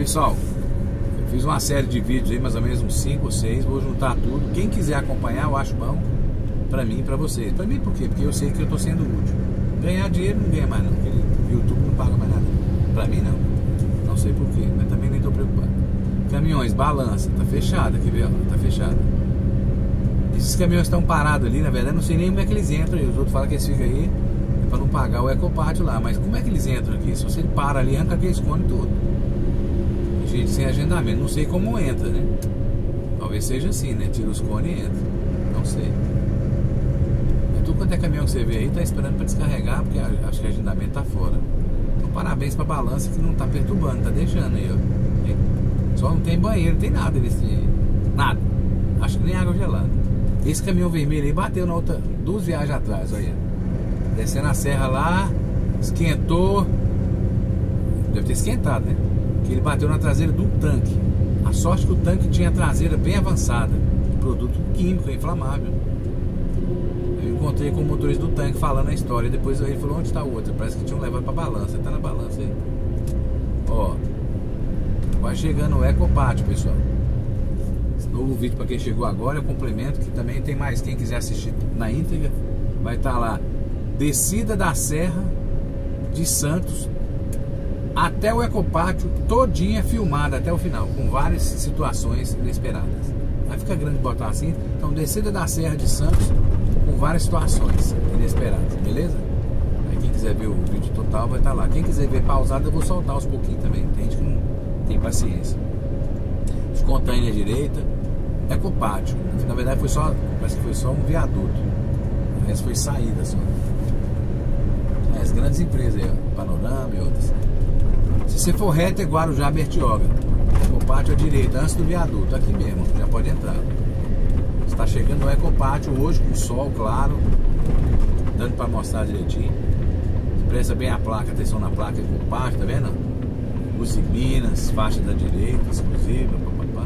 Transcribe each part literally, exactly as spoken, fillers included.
Pessoal, eu fiz uma série de vídeos aí, mais ou menos uns cinco ou seis. Vou juntar tudo. Quem quiser acompanhar, eu acho bom. Pra mim e pra vocês. Pra mim por quê? Porque eu sei que eu tô sendo útil. Ganhar dinheiro não ganha mais não. Porque o YouTube não paga mais nada. Pra mim não. Não sei por quê, mas também nem tô preocupado. Caminhões, balança, tá fechada, quer ver? Ó, tá fechada. Esses caminhões estão parados ali, na verdade, não sei nem como é que eles entram. E os outros falam que eles ficam aí pra não pagar o ecopátio lá. Mas como é que eles entram aqui? Se você para ali, arranca aqueles cones tudo. Gente, sem agendamento, não sei como entra, né? Talvez seja assim, né? Tira os cones e entra. Não sei. Mas tudo quanto é caminhão que você vê aí, tá esperando pra descarregar, porque acho que o agendamento tá fora. Então parabéns pra balança que não tá perturbando, tá deixando aí, ó. Só não tem banheiro, não tem nada nesse. Nada. Acho que nem água gelada. Esse caminhão vermelho aí bateu na outra, duas viagens atrás, olha. Descendo a serra lá, esquentou. Deve ter esquentado, né? Que ele bateu na traseira do tanque. A sorte que o tanque tinha a traseira bem avançada. Produto químico, inflamável. Eu encontrei com o motorista do tanque falando a história. Depois ele falou, onde está o outro? Parece que tinham levado pra balança. Tá na balança aí. Ó. Vai chegando o ecopátio, pessoal. Esse novo vídeo para quem chegou agora, eu complemento que também tem mais. Quem quiser assistir na íntegra, vai estar lá. Descida da Serra de Santos até o ecopátio, todinha filmada até o final, com várias situações inesperadas. Aí fica grande botar assim. Então, descida da Serra de Santos com várias situações inesperadas, beleza? Aí quem quiser ver o vídeo total vai estar lá. Quem quiser ver pausado, eu vou soltar aos pouquinhos também. Tem gente que não tem paciência. Os containers à direita, ecopátio. Na verdade foi só, parece que foi só um viaduto. O resto foi saída só. As grandes empresas aí, ó, Panorama e outras. Se você for reto é Guarujá, Bertioga. Ecopátio à direita, antes do viaduto, aqui mesmo, já pode entrar. Está chegando no ecopátio hoje com sol claro, dando para mostrar direitinho. Presta bem a placa, atenção na placa, ecopátio, tá vendo? Luz de Minas, faixa da direita, exclusiva, papapá.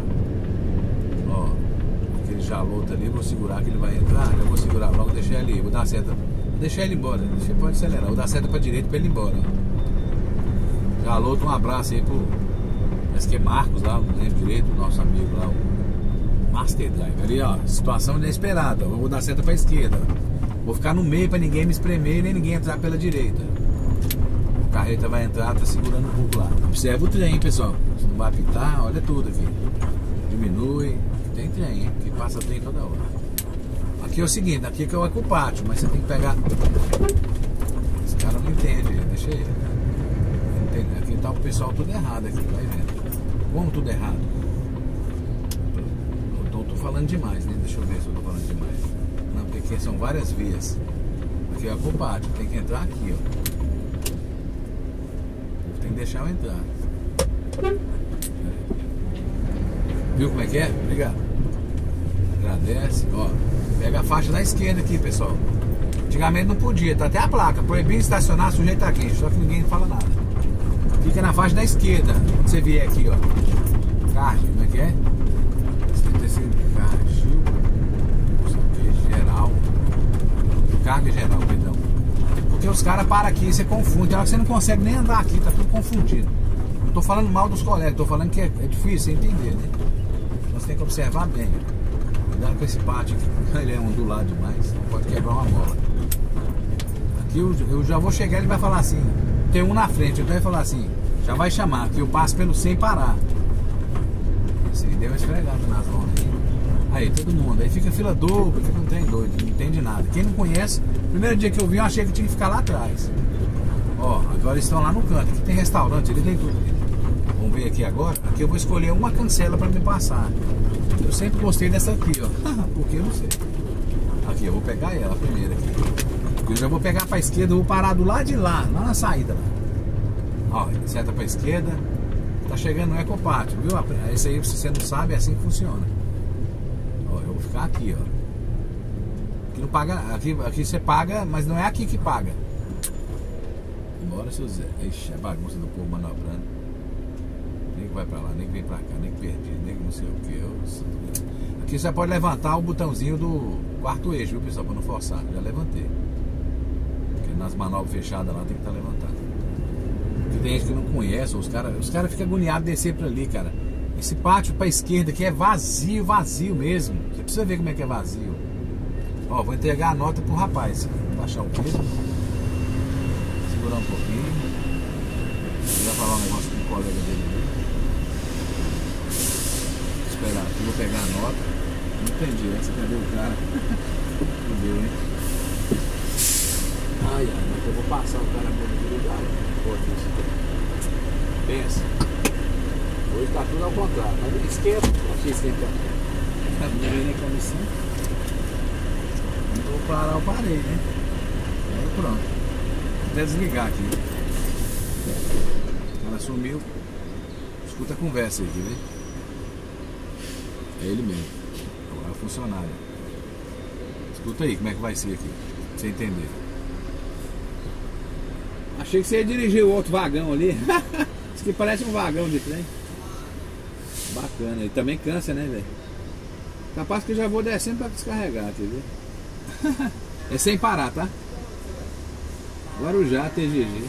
Ó, aquele jaloto ali, vou segurar que ele vai entrar, eu vou segurar logo, deixar ele, vou dar a seta, vou deixar ele embora, você pode acelerar, vou dar a seta pra direita pra ele ir embora. Jaloto, um abraço aí pro, parece que é Marcos lá, não lembro direito, o nosso amigo lá, o Master Drive. Ali, ó, situação inesperada, eu vou dar a seta pra esquerda, vou ficar no meio pra ninguém me espremer, nem ninguém entrar pela direita. A carreta vai entrar, tá segurando o burro lá. Observa o trem, pessoal. Se não vai apitar, olha tudo aqui. Diminui. Tem trem, hein? Que passa trem toda hora. Aqui é o seguinte, aqui que é o ecopátio, mas você tem que pegar. Esse cara não entende, deixa ele. Aqui tá o pessoal tudo errado aqui, vai vendo. Como tudo errado? Eu tô, tô falando demais, né? Deixa eu ver se eu tô falando demais. Não, porque aqui são várias vias. Aqui é o ecopátio, tem que entrar aqui, ó. Tem que deixar eu entrar. Viu como é que é? Obrigado. Agradece. Ó, pega a faixa da esquerda aqui, pessoal. Antigamente não podia, tá até a placa. Proibido estacionar, sujeito aqui. Só que ninguém fala nada. Fica na faixa da esquerda. Quando você vier aqui, ó. Cargil, como é que é? Esse Cargil. Geral. Carga geral, perdão. Porque os caras param aqui e você confunde. Ela que você não consegue nem andar aqui, tá tudo confundido. Não tô falando mal dos colegas, tô falando que é, é difícil você entender, né? Então você tem que observar bem. Cuidado com esse pátio aqui, ele é ondulado demais, pode quebrar uma mola. Aqui eu, eu já vou chegar, ele vai falar assim, tem um na frente, então ele vai falar assim, já vai chamar, que eu passo pelo sem parar. Assim, deu uma esfregada nas mãos aí. Aí, todo mundo, aí fica fila dupla, fica um trem doido, não entende nada. Quem não conhece, primeiro dia que eu vi, eu achei que tinha que ficar lá atrás. Ó, agora eles estão lá no canto, aqui tem restaurante, ele tem tudo aqui. Vamos ver aqui agora, aqui eu vou escolher uma cancela para me passar. Eu sempre gostei dessa aqui, ó, porque eu não sei. Aqui, eu vou pegar ela primeiro aqui. Eu já vou pegar para a esquerda, eu vou parar do lado de lá, lá na saída lá. Ó, seta para a esquerda, tá chegando no ecopátio, viu? Esse aí, se você não sabe, é assim que funciona. Vou ficar aqui, ó. Aqui não paga, aqui, aqui você paga, mas não é aqui que paga. Bora, seu Zé. Ixi, é bagunça do povo manobrando. Nem que vai pra lá, nem que vem pra cá, nem que perdido, nem que não sei o que. Eu... Aqui você pode levantar o botãozinho do quarto eixo, viu, pessoal? Pra não forçar. Já levantei. Porque nas manobras fechadas lá tem que estar levantado. Aqui tem gente que não conhece, os caras os cara ficam agoniados de descer por ali, cara. Esse pátio pra esquerda aqui é vazio, vazio mesmo. Você precisa ver como é que é vazio. Ó, vou entregar a nota pro rapaz. Vou baixar o peso. Segurar um pouquinho. Vou falar um negócio com o colega dele ali. Esperar aqui, vou pegar a nota. Não entendi essa, cadê o cara? Não deu, hein? Ai, ai, mas eu vou passar o cara no lugar. Pensa. Hoje tá tudo ao contrário, mas esquenta. Aqui esquenta. Tá vendo nem como assim? Vou parar, eu parei, né? Aí pronto. Vou até desligar aqui. O cara sumiu. Escuta a conversa aí, né? É ele mesmo. Agora é o funcionário. Escuta aí como é que vai ser aqui. Pra você entender. Achei que você ia dirigir o outro vagão ali. Isso aqui parece um vagão de trem. Bacana. E também cansa, né, velho? Capaz que eu já vou descendo pra descarregar, quer ver? É sem parar, tá? Guarujá, T G G.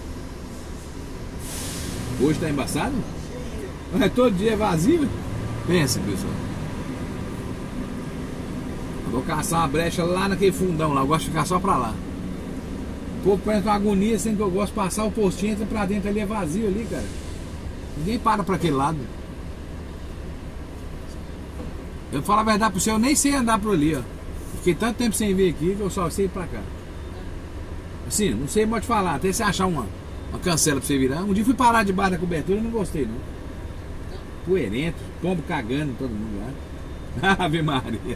Hoje tá embaçado? Mas todo dia é vazio? Pensa, pessoal. Eu vou caçar uma brecha lá naquele fundão lá. Eu gosto de ficar só pra lá. O povo parece uma agonia, sendo que eu gosto de passar o postinho, entra pra dentro ali, é vazio ali, cara. Ninguém para pra aquele lado. Eu vou falar a verdade pro senhor, eu nem sei andar por ali, ó. Fiquei tanto tempo sem vir aqui que eu só sei ir pra cá. Assim, não sei muito falar, até você achar uma, uma cancela pra você virar. Um dia fui parar debaixo da cobertura e não gostei, não. Poerento, pombo cagando todo mundo lá. Ave Maria.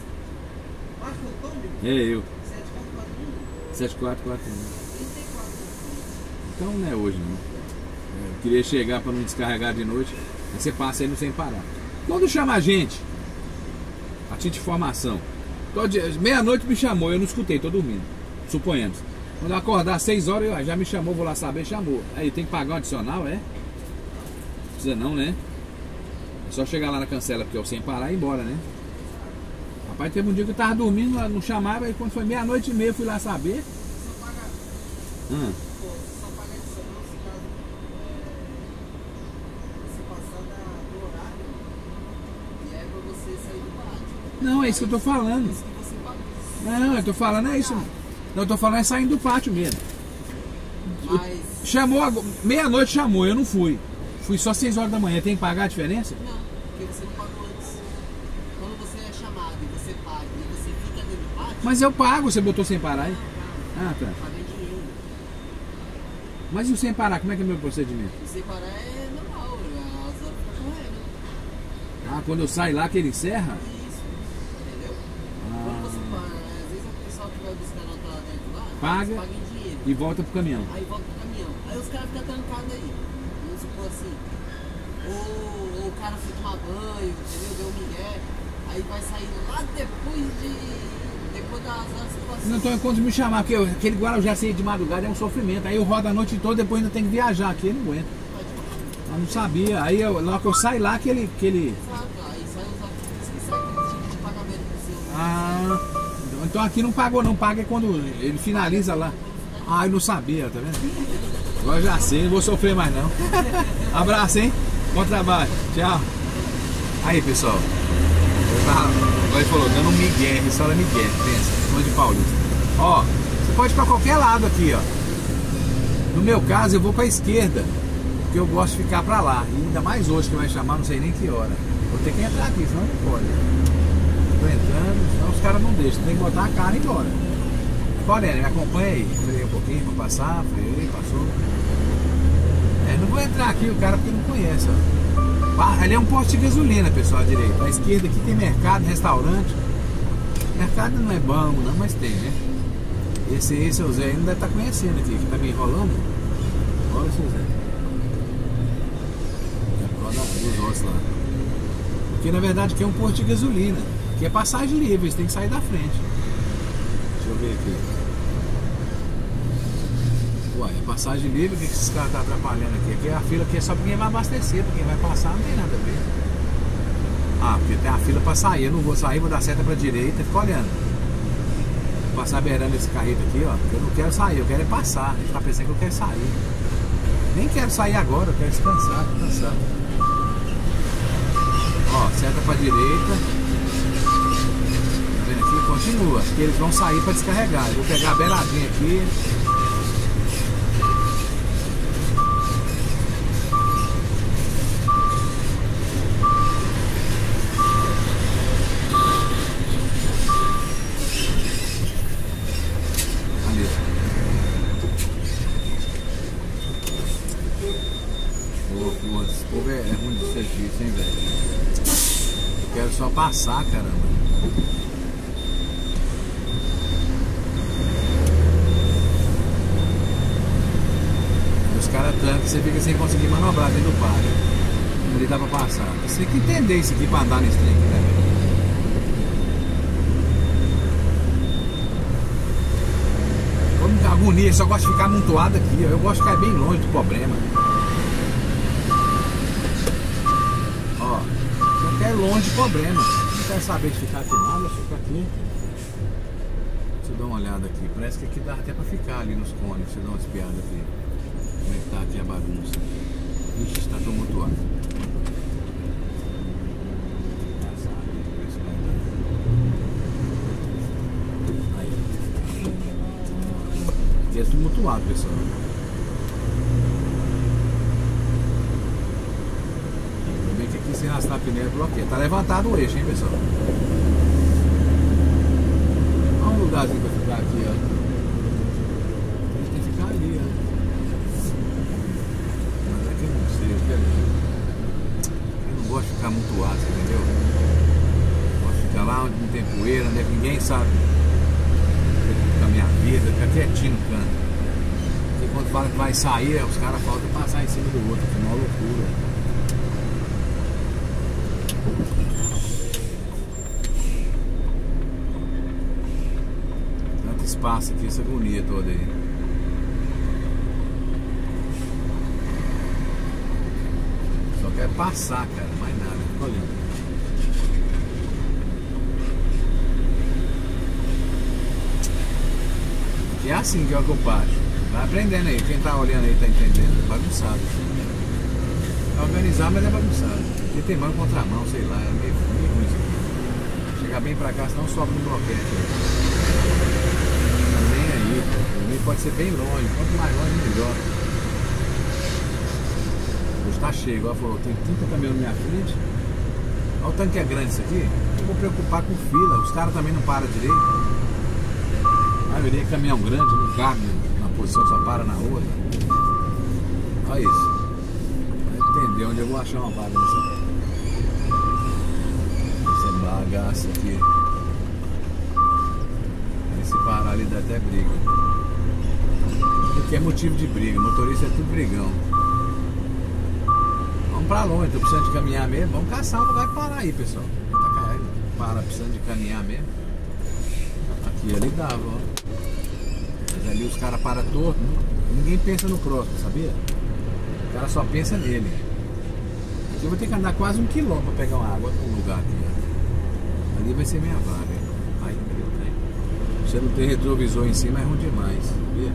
É eu. sete quatro quatro um. Então não é hoje não. Eu queria chegar para não descarregar de noite. Aí você passa aí no sem parar. Quando chama a gente, a título de informação, meia-noite me chamou, eu não escutei, tô dormindo. Suponhamos. Quando eu acordar às seis horas, eu, já me chamou, vou lá saber, chamou. Aí tem que pagar um adicional, é? Precisa não, né? É só chegar lá na cancela, porque eu sem parar e ir embora, né? Rapaz, teve um dia que eu tava dormindo, não chamava, e quando foi meia-noite e meia, fui lá saber. Hum. Não, é isso que eu tô falando. Não, eu tô falando é isso. Não, eu tô falando é saindo do pátio mesmo. Mas... Chamou, meia-noite chamou, eu não fui. Fui só seis horas da manhã, tem que pagar a diferença? Não, porque você não pagou antes. Quando você é chamado e você paga e você fica dentro do pátio... Mas eu pago, você botou sem parar aí? Ah, tá. Paguei dinheiro. Mas e o sem parar, como é que é o meu procedimento? O sem parar é normal, as horas ficam correndo. Ah, quando eu saio lá que ele encerra? Isso, entendeu? Ah. Quando você paga, às vezes o pessoal que vai buscar nota lá dentro lá, Paga paga em dinheiro. E volta pro caminhão. Aí volta pro caminhão. Aí os caras ficam trancados aí. Vamos supor assim. Ou, ou o cara foi tomar banho, entendeu? Deu um migué. Aí vai sair lá depois de... Depois das horas que passou. Não tô em conta de me chamar, porque eu, aquele Guarujá sair de madrugada é um sofrimento. Aí eu rodo a noite toda, depois ainda tem que viajar aqui, eu não aguento. Eu não sabia. Aí eu, na hora que eu saio lá, que ele... Que ele... Exato, aí sai os artigos que sai aquele tipo de pagamento pro seu. Ah, então aqui não pagou, não paga é quando ele finaliza lá. Ah, eu não sabia, tá vendo? Agora já sei, não vou sofrer mais não. Abraço, hein? Bom trabalho, tchau. Aí, pessoal. Eu tava, agora ele falou, dando um migué, restaurante migué, pensa, coisa de Paulista. Ó, você pode ir pra qualquer lado aqui, ó. No meu caso, eu vou pra esquerda, porque eu gosto de ficar pra lá. E ainda mais hoje que vai chamar, não sei nem que hora. Vou ter que entrar aqui, senão não pode. Tô entrando, senão os caras não deixam, tem que botar a cara e ir embora. Olha, me acompanha aí, freei um pouquinho pra passar, freei, passou. É, não vou entrar aqui o cara porque não conhece, ó. Ali é um posto de gasolina, pessoal, à direita. À esquerda aqui tem mercado, restaurante. Mercado não é bom, não, mas tem, né? Esse, esse é o Zé, ele não deve estar conhecendo aqui, que tá me enrolando. Olha o seu Zé. É dos ossos lá. Porque na verdade aqui é um posto de gasolina. Aqui é passagem livre, você tem que sair da frente. Deixa eu ver aqui. Uai, é passagem livre, o que esses caras estão atrapalhando aqui? Aqui é a fila que é só pra quem vai abastecer, pra quem vai passar não tem nada a ver. Ah, porque tem a fila pra sair, eu não vou sair, vou dar seta pra direita e ficar olhando. Vou passar beirando esse carrito aqui, ó, eu não quero sair, eu quero é passar. A gente tá pensando que eu quero sair. Nem quero sair agora, eu quero descansar, tô cansado. Ó, seta pra direita. Tá vendo aqui? Continua. Acho que eles vão sair pra descarregar. Eu vou pegar a beiradinha aqui. Esse povo é, é ruim de serviço, hein, velho? Eu quero só passar, caramba. E os caras tancam, você fica sem conseguir manobrar dentro do parque. Ali dá pra passar. Você tem que entender isso aqui pra andar nesse trem aqui, né, velho? Como agonia, só gosto de ficar amontoado aqui, ó. Eu gosto de ficar bem longe do problema. É longe de problema. Não quero saber de ficar aqui nada, eu fico aqui. Deixa eu dar uma olhada aqui. Parece que aqui dá até pra ficar ali nos cones. Deixa eu dar uma espiada aqui. Como é que tá aqui a bagunça? Ixi, está tumultuado. Aí. Aqui é tumultuado, pessoal. Se arrastar pneu bloqueia. Tá levantado o eixo, hein, pessoal? Olha um lugarzinho pra ficar aqui, ó. A gente tem que ficar ali, ó. Mas aqui eu não sei, eu quero. Eu não gosto de ficar muito alto, entendeu? Eu gosto de ficar lá onde não tem poeira, onde ninguém sabe da minha vida, ficar quietinho no canto. Porque quando fala que vai sair, os caras faltam passar em cima do outro, que é uma loucura. Tanto espaço aqui, essa agonia toda aí. Só quer passar, cara, mais nada. Olha. E é assim que é o que eu passo. Vai aprendendo aí, quem tá olhando aí tá entendendo, é bagunçado. É organizar, mas é bagunçado. Porque tem mão contra mão, sei lá, é meio, meio ruim isso aqui. Chegar bem pra cá, senão sobe no bloquete. Tá nem aí, o meio pode ser bem longe, quanto mais longe melhor. Hoje tá cheio, igual falou, tem trinta caminhões na minha frente. Olha o tanque que é grande isso aqui. Eu vou preocupar com fila, os caras também não param direito. A maioria é caminhão grande, não cabe na posição, só para na outra. Olha isso. Entender onde eu vou achar uma vaga nessa, nessa bagaça aqui. Aí se parar ali dá até briga. Porque é motivo de briga, motorista é tudo brigão. Vamos pra longe, tô precisando de caminhar mesmo. Vamos caçar um lugar e parar aí, pessoal. Tá carregado, para, precisando de caminhar mesmo. Aqui ali dava, ó. Mas ali os caras param torto, né? Ninguém pensa no próximo, sabia? O cara só pensa nele. Aqui eu vou ter que andar quase um quilômetro pra pegar uma água num lugar aqui, ó. Ali vai ser minha vaga. Ai, meu Deus. Você não tem retrovisor em cima, é ruim demais, sabia?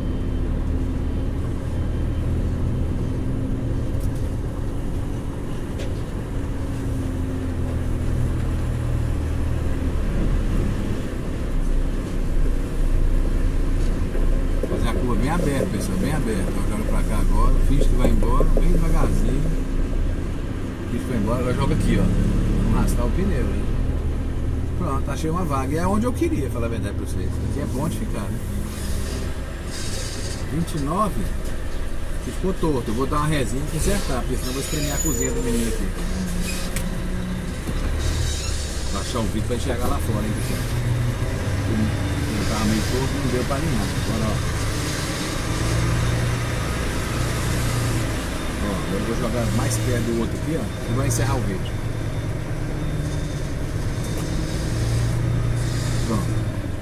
Fazer a curva bem aberta, pessoal, bem aberta. Eu jogo pra cá agora, finge que vai embora, bem devagarzinho. Finge que vai embora, agora joga aqui, ó. Vamos arrastar o pneu, hein? Pronto, achei uma vaga. E é onde eu queria, falar a verdade pra vocês. Aqui é bom de ficar, né? vinte e nove, que ficou torto. Eu vou dar uma resinha e consertar, porque senão eu vou espremer a cozinha do menino aqui. Vou achar o vídeo pra enxergar lá fora, hein, pessoal? Eu tava meio torto, não deu pra alinhar. Agora, ó. Ó, agora eu vou jogar mais perto do outro aqui, ó. E vou encerrar o vídeo. Pronto.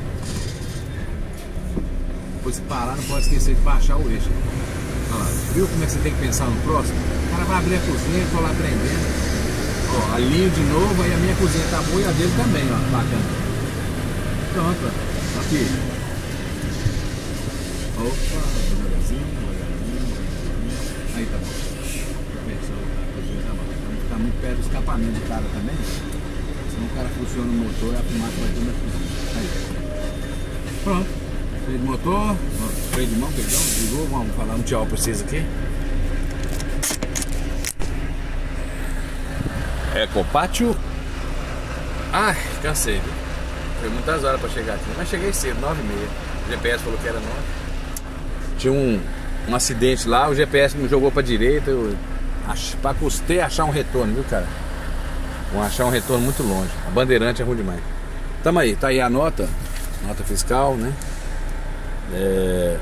Depois se parar, não pode esquecer de baixar o eixo. Olha lá, viu como é que você tem que pensar no próximo? O cara vai abrir a cozinha, eu tô lá aprendendo. Ó, alinho de novo, aí a minha cozinha tá boa e a dele também, ó, bacana. Pronto, ó. Aqui. Opa, devagarzinho, devagarzinho, devagarzinho. Aí tá bom. Pensou, tá bom. Não ficar muito perto do escapamento do cara também. Senão o cara funciona o motor e a fumaça vai tudo aqui. Aí. Pronto. Freio de motor, freio de mão, perdão, ligou. Vamos falar um tchau pra vocês aqui. Ecopátio. Ai, cansei, viu? Foi muitas horas pra chegar aqui, mas cheguei cedo, nove e meia. O G P S falou que era nove. Tinha um, um acidente lá, o G P S me jogou pra direita. Eu ach, pra custei achar um retorno, viu, cara? Vão achar um retorno muito longe. A bandeirante é ruim demais. Tamo aí, tá aí a nota. Nota fiscal, né? É...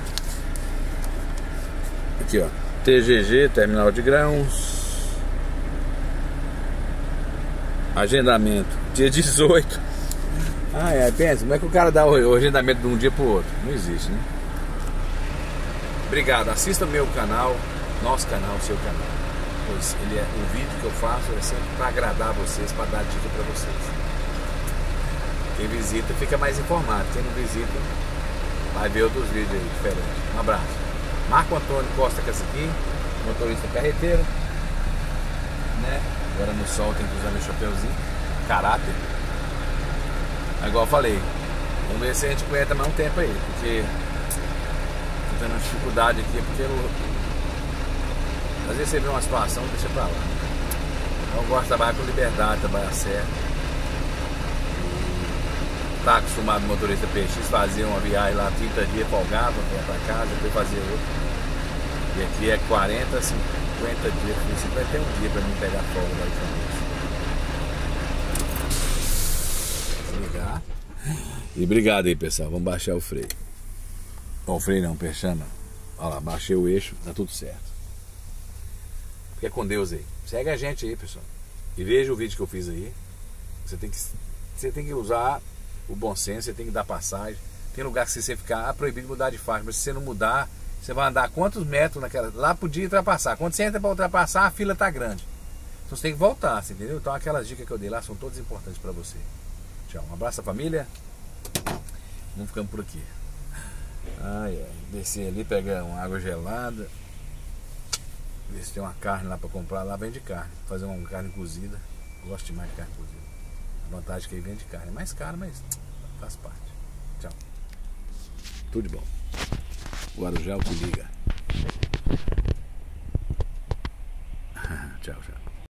Aqui, ó. T G G, terminal de grãos. Agendamento, dia dezoito. Ah, é, pensa, como é que o cara dá o agendamento de um dia pro outro? Não existe, né? Obrigado, assista meu canal, nosso canal, seu canal. Pois ele é, o vídeo que eu faço é sempre para agradar vocês, para dar dica para vocês. Quem visita fica mais informado, quem não visita vai ver outros vídeos aí diferentes. Um abraço. Marco Antônio Costa Caciquim, motorista carreteiro, né? Agora no sol tem que usar meu chapeuzinho, caráter. Igual eu falei, vamos ver se a gente aguenta mais um tempo aí, porque tô tendo uma dificuldade aqui, porque eu, às vezes você vê uma situação, deixa pra lá. Eu gosto de trabalhar com liberdade, trabalhar certo. Tá acostumado motorista P X, fazia uma viagem lá trinta dias, folgava, ia pra casa, depois fazia outra. E aqui é quarenta, cinquenta dias, cinquenta e um dias pra mim pegar folga da última vez. Ligar. E obrigado aí, pessoal. Vamos baixar o freio. Ó, o freio não, perchama. Olha lá, baixei o eixo, tá tudo certo. Fica com Deus aí. Segue a gente aí, pessoal. E veja o vídeo que eu fiz aí. Você tem que, você tem que usar o bom senso, você tem que dar passagem. Tem lugar que você ficar ah, proibido de mudar de faixa, mas se você não mudar, você vai andar quantos metros naquela. Lá podia ultrapassar. Quando você entra para ultrapassar, a fila tá grande. Então você tem que voltar, você entendeu? Então aquelas dicas que eu dei lá são todas importantes para você. Tchau. Um abraço à família. Vamos ficando por aqui. Ai, ai. Descer ali, pegar uma água gelada. Ver se tem uma carne lá para comprar. Lá vende carne. Fazer uma carne cozida. Gosto demais de carne cozida. A vantagem é que aí vende carne. É mais caro, mas faz parte. Tchau. Tudo de bom. O Guarujá te liga. Tchau, tchau.